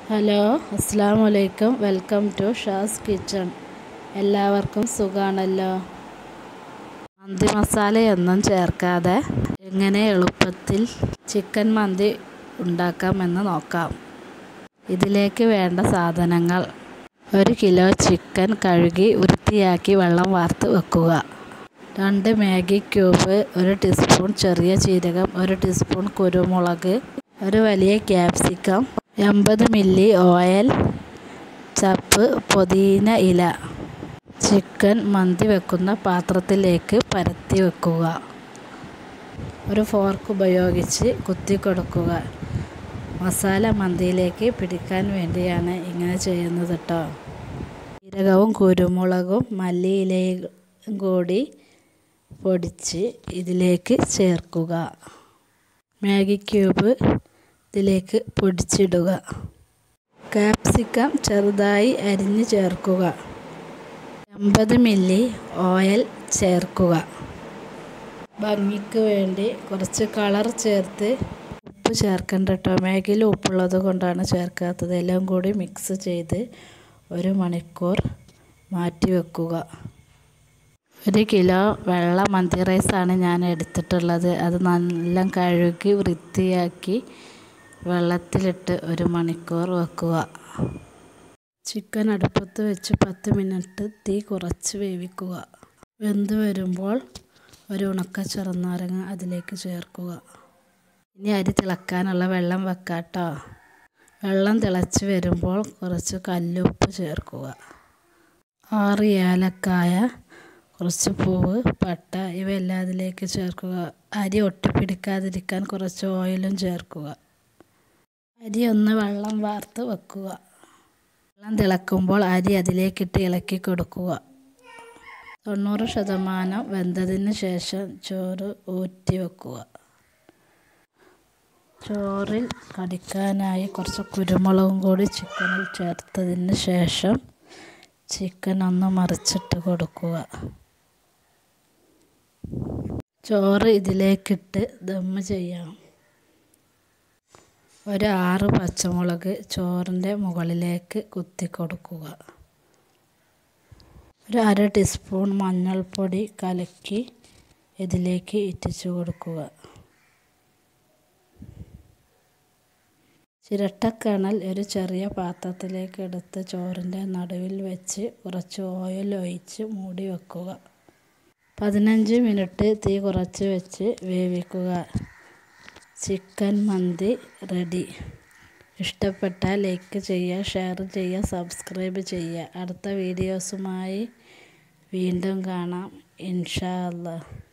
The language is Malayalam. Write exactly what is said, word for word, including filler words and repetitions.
ഹലോ, അസ്സലാമു അലൈക്കും. Welcome to Shaz Kitchen. എല്ലാവർക്കും സുഖാണല്ലോ. മന്തി മസാലയൊന്നും ചേർക്കാതെ എങ്ങനെ എളുപ്പത്തിൽ ചിക്കൻ മന്തി ഉണ്ടാക്കാമെന്ന് നോക്കാം. ഇതിലേക്ക് വേണ്ട സാധനങ്ങൾ: ഒരു കിലോ ചിക്കൻ കഴുകി വൃത്തിയാക്കി വെള്ളം വാർത്ത് വെക്കുക. രണ്ട് മാഗി ക്യൂബ്, ഒരു ടീസ്പൂൺ ചെറിയ ജീരകം, ഒരു ടീസ്പൂൺ കുരുമുളക്, ഒരു വലിയ ക്യാപ്സിക്കം, എൺപത് മില്ലി ഓയിൽ, ചപ്പ് പുതിന ഇല. ചിക്കൻ മന്തി വെക്കുന്ന പാത്രത്തിലേക്ക് പരത്തി വെക്കുക. ഒരു ഫോർക്ക് ഉപയോഗിച്ച് കുത്തിക്കൊടുക്കുക. മസാല മന്തിയിലേക്ക് പിടിക്കാൻ വേണ്ടിയാണ് ഇങ്ങനെ ചെയ്യുന്നത് കേട്ടോ. ജീരകവും കുരുമുളകും മല്ലിയിലയും കൂടി പൊടിച്ച് ഇതിലേക്ക് ചേർക്കുക. മാഗി ക്യൂബ് ഇതിലേക്ക് പൊടിച്ചിടുക. കാപ്സിക്കം ചെറുതായി അരിഞ്ഞ് ചേർക്കുക. എൺപത് മില്ലി ഓയിൽ ചേർക്കുക. ഭംഗിക്ക് വേണ്ടി കുറച്ച് കളർ ചേർത്ത്, ഉപ്പ് ചേർക്കണ്ട കേട്ടോ. മാഗിയിൽ ഉപ്പുള്ളത് കൊണ്ടാണ് ചേർക്കാത്തത്. എല്ലാം കൂടി മിക്സ് ചെയ്ത് ഒരു മണിക്കൂർ മാറ്റി വെക്കുക. ഒരു കിലോ വെള്ള മന്തി റൈസാണ് ഞാൻ എടുത്തിട്ടുള്ളത്. അത് നല്ല കഴുകി വൃത്തിയാക്കി വെള്ളത്തിലിട്ട് ഒരു മണിക്കൂർ വെക്കുക. ചിക്കൻ അടുപ്പത്ത് വെച്ച് പത്ത് മിനിറ്റ് തീ കുറച്ച് വേവിക്കുക. വെന്ത് വരുമ്പോൾ ഒരു ഉണക്ക ചെറുനാരങ്ങ അതിലേക്ക് ചേർക്കുക. ഇനി അരി തിളക്കാനുള്ള വെള്ളം വെക്കാം കേട്ടോ. വെള്ളം തിളച്ച് വരുമ്പോൾ കുറച്ച് കല്ലുപ്പ് ചേർക്കുക. ആറ് ഏലക്കായ, കുറച്ച് പൂവ്, പട്ട ഇവയെല്ലാം അതിലേക്ക് ചേർക്കുക. അരി ഒട്ടിപ്പിടിക്കാതിരിക്കാൻ കുറച്ച് ഓയിലും ചേർക്കുക. അരി ഒന്ന് വെള്ളം വാർത്ത് വെക്കുക. വെള്ളം തിളക്കുമ്പോൾ അരി അതിലേക്കിട്ട് ഇളക്കി കൊടുക്കുക. തൊണ്ണൂറ് ശതമാനം വെന്തതിന് ശേഷം ചോറ് ഊറ്റി വെക്കുക. ചോറിൽ കടിക്കാനായി കുറച്ച് കുരുമുളകും കൂടി ചിക്കനിൽ ചേർത്തതിന് ശേഷം ചിക്കൻ ഒന്ന് മറിച്ചിട്ട് കൊടുക്കുക. ചോറ് ഇതിലേക്കിട്ട് ദം ചെയ്യാം. ഒരു ആറ് പച്ചമുളക് ചോറിൻ്റെ മുകളിലേക്ക് കുത്തി കൊടുക്കുക. ഒരു അര ടീസ്പൂൺ മഞ്ഞൾപ്പൊടി കലക്കി ഇതിലേക്ക് ഇറ്റിച്ചു കൊടുക്കുക. ചിരട്ടക്കണൽ ഒരു ചെറിയ പാത്രത്തിലേക്ക് എടുത്ത് ചോറിൻ്റെ നടുവിൽ വെച്ച് കുറച്ച് ഓയിൽ ഒഴിച്ച് മൂടി വെക്കുക. പതിനഞ്ച് മിനിറ്റ് തീ കുറച്ച് വെച്ച് വേവിക്കുക. ചിക്കൻ മന്തി റെഡി. ഇഷ്ടപ്പെട്ടാൽ ലൈക്ക് ചെയ്യുക, ഷെയർ ചെയ്യുക, സബ്സ്ക്രൈബ് ചെയ്യുക. അടുത്ത വീഡിയോസുമായി വീണ്ടും കാണാം ഇൻഷാ അല്ലാഹ്.